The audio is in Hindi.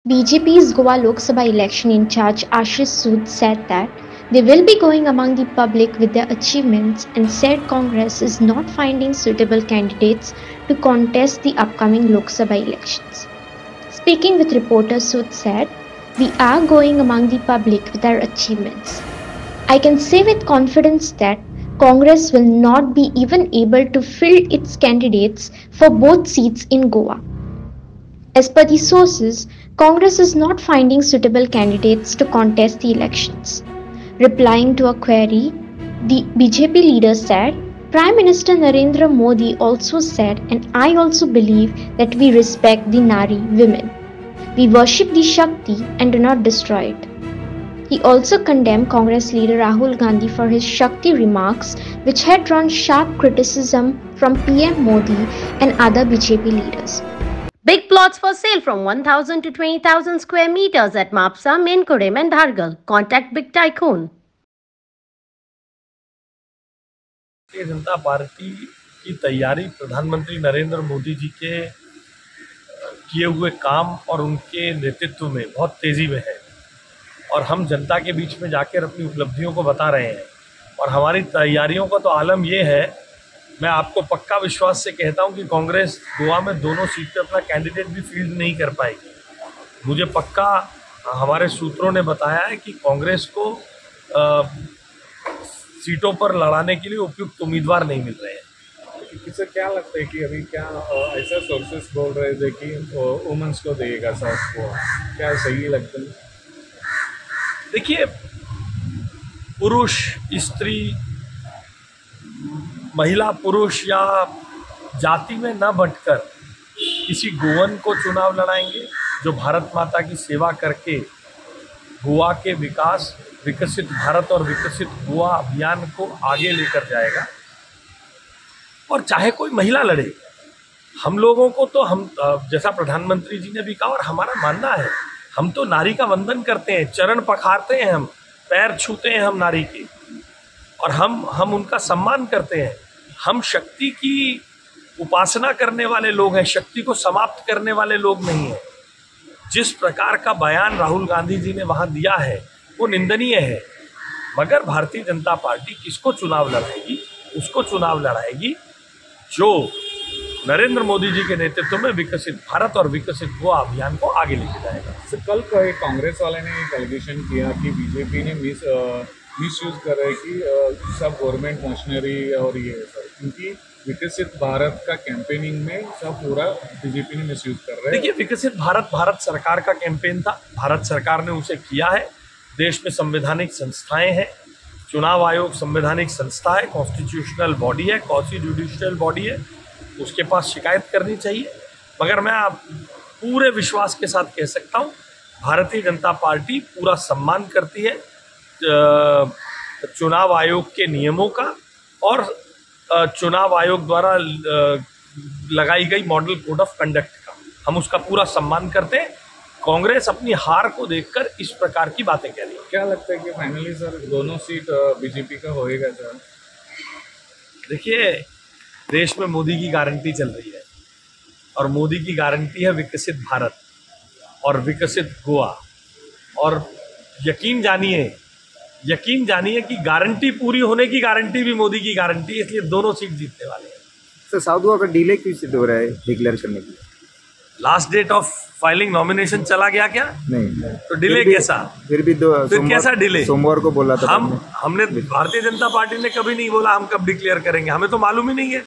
BJP's Goa Lok Sabha election in charge Ashish Sood said that they will be going among the public with their achievements and said Congress is not finding suitable candidates to contest the upcoming Lok Sabha elections. Speaking with reporters, Sood said, "We are going among the public with our achievements. I can say with confidence that Congress will not be even able to field its candidates for both seats in Goa. As per the sources, Congress is not finding suitable candidates to contest the elections." Replying to a query, the BJP leader said, "Prime Minister Narendra Modi also said, and I also believe that we respect the Nari women. We worship the Shakti and do not destroy it." He also condemned Congress leader Rahul Gandhi for his Shakti remarks, which had drawn sharp criticism from PM Modi and other BJP leaders. Big plots for sale from 1,000 to 20,000 square meters at Mapsa, Menkodem and Dhargal. Contact Big Tycoon. Bharatiya Janata party की तैयारी प्रधानमंत्री नरेंद्र मोदी जी के किए हुए काम और उनके नेतृत्व में बहुत तेज़ी में है और हम जनता के बीच में जाकर अपनी उपलब्धियों को बता रहे हैं। और हमारी तैयारियों का तो आलम ये है, मैं आपको पक्का विश्वास से कहता हूं कि कांग्रेस गोवा में दोनों सीट पे अपना कैंडिडेट भी फील्ड नहीं कर पाएगी। मुझे पक्का हमारे सूत्रों ने बताया है कि कांग्रेस को सीटों पर लड़ाने के लिए उपयुक्त उम्मीदवार नहीं मिल रहे हैं। किसे क्या लगता है कि अभी क्या ऐसा सोर्सेस बोल रहे थे कि वुमेन्स को देगा साउथ को, क्या सही लगता है? देखिए, पुरुष स्त्री, महिला पुरुष या जाति में न बंटकर किसी गोवन को चुनाव लड़ाएंगे जो भारत माता की सेवा करके गोवा के विकास, विकसित भारत और विकसित गोवा अभियान को आगे लेकर जाएगा। और चाहे कोई महिला लड़े, हम लोगों को तो हम जैसा प्रधानमंत्री जी ने भी कहा और हमारा मानना है, हम तो नारी का वंदन करते हैं, चरण पखारते हैं, हम पैर छूते हैं हम नारी के, और हम उनका सम्मान करते हैं। हम शक्ति की उपासना करने वाले लोग हैं, शक्ति को समाप्त करने वाले लोग नहीं हैं। जिस प्रकार का बयान राहुल गांधी जी ने वहां दिया है वो निंदनीय है। मगर भारतीय जनता पार्टी किसको चुनाव लड़ाएगी? उसको चुनाव लड़ाएगी जो नरेंद्र मोदी जी के नेतृत्व में विकसित भारत और विकसित गोवा अभियान को आगे लेके जाएगा। कल कांग्रेस वाले ने एक एलिगेशन किया कि बीजेपी ने मिसयूज कर रहे कि सब गवर्नमेंट मशीनरी और ये सर, क्योंकि विकसित भारत का कैंपेनिंग में सब पूरा बीजेपी ने मिसयूज कर रहे हैं। देखिए, विकसित भारत सरकार का कैंपेन था, भारत सरकार ने उसे किया है। देश में संवैधानिक संस्थाएं हैं, चुनाव आयोग संवैधानिक संस्था है, कॉन्स्टिट्यूशनल बॉडी है, क्वासी जुडिशियल बॉडी है, उसके पास शिकायत करनी चाहिए। मगर मैं आप पूरे विश्वास के साथ कह सकता हूँ, भारतीय जनता पार्टी पूरा सम्मान करती है चुनाव आयोग के नियमों का और चुनाव आयोग द्वारा लगाई गई मॉडल कोड ऑफ कंडक्ट का। हम उसका पूरा सम्मान करते हैं। कांग्रेस अपनी हार को देखकर इस प्रकार की बातें कह रही है। क्या लगता है कि फाइनली सर दोनों सीट बीजेपी का होएगा सर? देखिए, देश में मोदी की गारंटी चल रही है और मोदी की गारंटी है विकसित भारत और विकसित गोवा। और यकीन जानिए कि गारंटी पूरी होने की गारंटी भी मोदी की गारंटी है, इसलिए दोनों सीट जीतने वाले हैं। सर, साउथ गोवा का डिले क्यों हो रहा है डिक्लेयर करने की? Last date of filing nomination चला गया क्या? नहीं तो डिले कैसा? फिर कैसा डिले? सोमवार को बोला था। हमने भारतीय जनता पार्टी ने कभी नहीं बोला हम कब डिक्लेयर करेंगे, हमें तो मालूम ही नहीं है।